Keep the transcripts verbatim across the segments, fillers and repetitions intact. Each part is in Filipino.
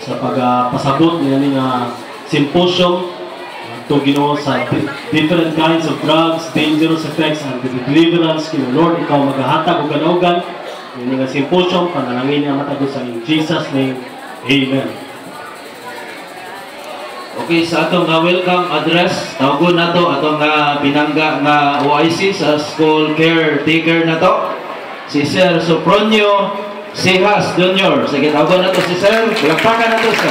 sa pagpasabot uh, ng uh, symposium uh, to Ginoo sa different kinds of drugs, dangerous effects, and the deliverance. Kino Lord, ikaw maghahatag og kanugan ng uh, symposium, panalangin niya matagusan in Jesus' name. Amen. Okay, sa atong uh, welcome address, tawagon na to atong uh, pinangga nga O I C sa school caretaker na to, si Sir Sopronio Sihas Junior Sige, tawagon na to si Sir. Palakpakan na to, Sir.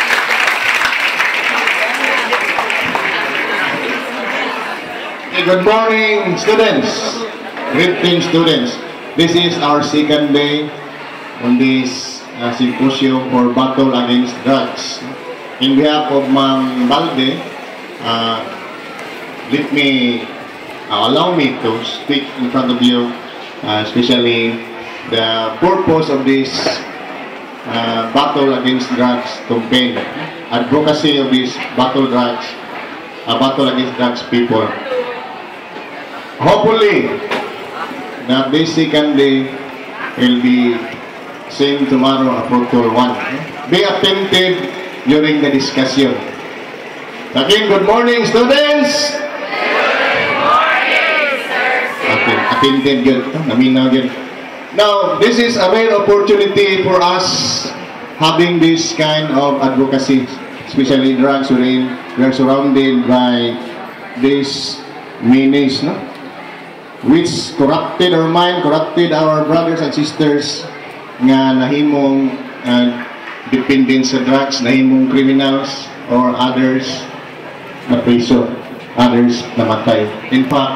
Okay, good morning, students. Greeting, students. This is our second day on this uh, symposium for battle against drugs. In behalf of Ma'am Balde, uh, let me uh, allow me to speak in front of you, uh, especially the purpose of this uh, battle against drugs campaign, advocacy of this battle drugs, uh, battle against drugs people. Hopefully, that this second day will be same tomorrow, April first. Be attentive during the discussion. Again, good morning, students. Good morning, sir. Attentive, good. Naminaw good. Now, this is a rare opportunity for us having this kind of advocacy, especially drugs, wherein we are surrounded by these menace, no? Which corrupted our mind, corrupted our brothers and sisters nga nahimong uh, dependent sa drugs, nahimong criminals or others na preso, others namatay. In fact,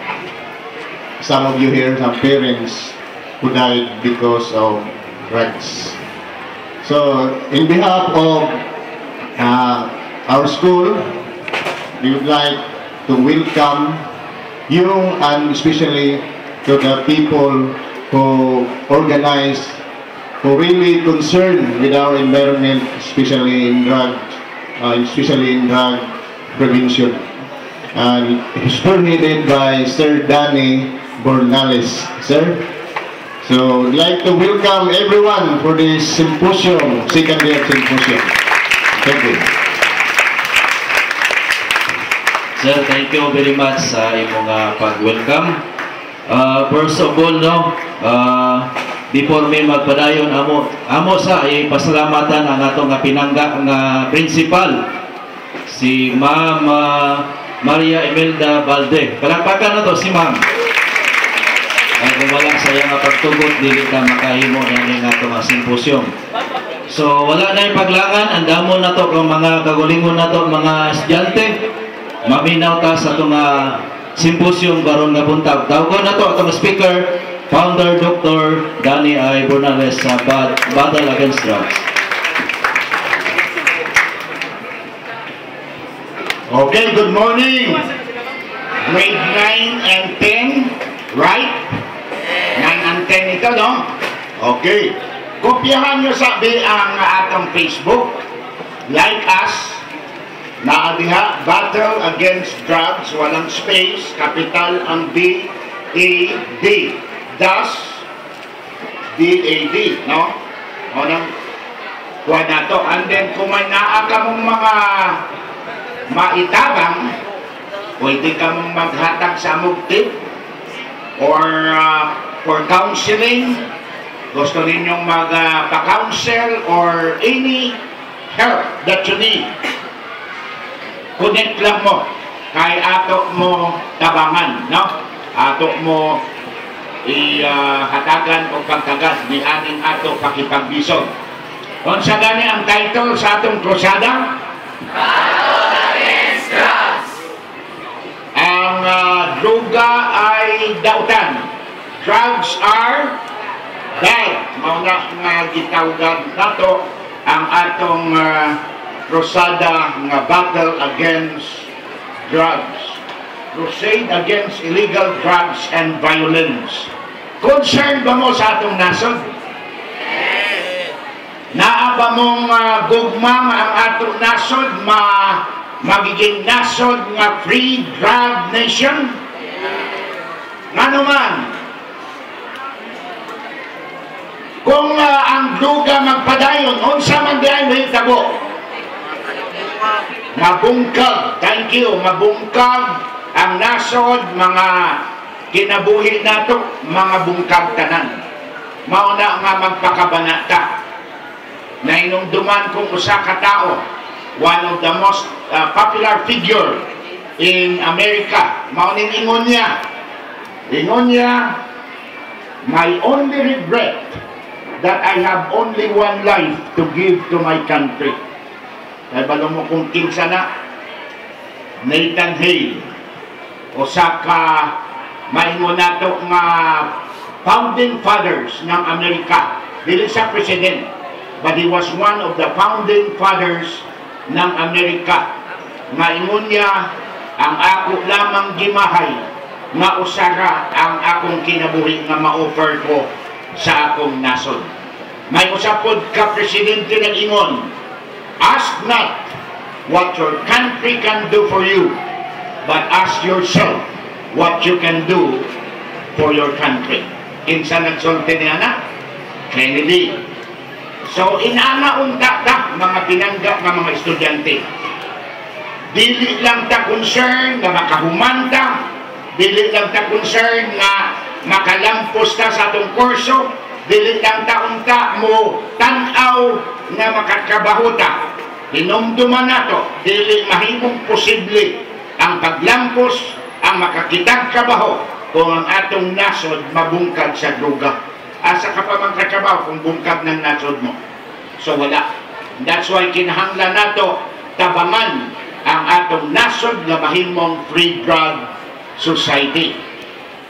some of you here have parents who died because of drugs. So, in behalf of uh, our school, we would like to welcome you, and especially to the people who organize, who really concerned with our environment, especially in drug, uh, especially in drug prevention, and spearheaded by Sir Danny Bornales, sir. So, I'd like to welcome everyone for this symposium, second day of symposium. Thank you. Sir, thank you very much sa imong uh, pag-welcome. Uh, first of all, no, uh, before me magpadayon, amo, amo sa ipasalamatan ang atong nga pinangga nga principal, si Ma'am uh, Maria Imelda Balde. Palakpakan na to si Ma'am. Ay gumalang sa iyang pagtugot, dili ka makahimo yan ng atong symposium. So, wala na yung paglangan, ang damo na to kung mga kagulingon na to, mga estudyante. Maminaw ta sa itong uh, symposium karon nga buntag. Tawagon na to atong speaker, Founder Doctor Danny I. Bornales sa B A D, Battle Against Drugs. Okay, good morning. Grade nine and ten, right? nine and ten ito, no? Okay. Kopyahan nyo sa ang atong Facebook. Like us. Naadiha, Battle Against Drugs, walang space, capital ang B A D. Das B A D, no? O nang kuha na to. And then, kung may naa ka mong mga maitabang, pwede ka mong maghatag sa among tip or uh, for counseling, gusto ninyong magpa-counsel uh, or any help that you need. Connect lang mo kay ato mo tabangan, no? Ato mo ihatagan o pagtagad ni aning ato pakipagbison. Kung sa gani ang title sa atong krusada, Battle Against Drugs. Ang uh, droga ay dautan. Drugs are bad. Mauna nga gitawagan nato ang atong uh, Crusada nga Battle Against Drugs. Crusade Against Illegal Drugs and Violence. Concerned ba mo sa atong nasod? Naa ba mong uh, gugmang ang atong nasod ma magiging nasod nga free drug nation? Nga naman, kung uh, ang duga magpadayon, unsa man diay mahitabo mahitabo, mabungkag, thank you, mabungkag ang nasod, mga kinabuhi nato, mga bungkag tanan. Mauna nga magpakabanata na inungduman kong usa ka tao, one of the most uh, popular figure in America. Maunin ingon niya, ingon niya, my only regret that I have only one life to give to my country. Kaya balo mo kung kinsa na, Nathan Hale, o sa ka maingon nato nga founding fathers ng Amerika. Dili sa president, but he was one of the founding fathers ng Amerika. Maingon niya, ang ako lamang gimahay nga usara ang akong kinabuhi nga ma-offer ko sa akong nasod. May usapod ka presidente na ingon, ask not what your country can do for you, but ask yourself what you can do for your country. Kinsa nagsulti niya na? Kennedy. So, inana unta ta, mga pinangga ng mga estudyante. Dili lang ta concern nga makahumanta, dili lang ta concern nga makalampos ta sa atong kurso, dili lang ta unta mo tanaw nga makatrabaho ta. Hinumduman nato, dili mahimong posible ang paglampos, ang makakitag trabaho kung ang atong nasod mabungkag sa droga. Asa ka pa mang katrabaho kung bungkag ng nasod mo? So wala. That's why kinahanglan nato tabangan ang atong nasod nga mahimong free drug society.